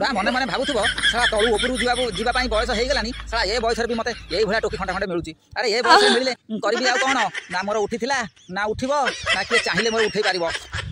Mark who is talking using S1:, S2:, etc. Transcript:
S1: छुआ मने मने भावुव साला तलू उपरू जावाई बयस हो गलानी साला ए बयस भी मत यही भाया टोकी खंडे खंडे मिलूँ। अरे ए बयस मिले करी कौन ना मोर उठी ना उठब ना किए चाहिए मोर उठे पार